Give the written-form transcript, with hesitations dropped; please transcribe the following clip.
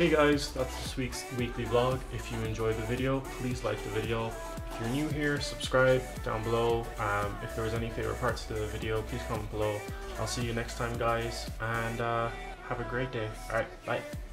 Hey guys, that's this week's weekly vlog. If you enjoyed the video, please like the video. If you're new here, subscribe down below. If there was any favorite parts of the video, please comment below. I'll see you next time guys, and have a great day. Alright, bye.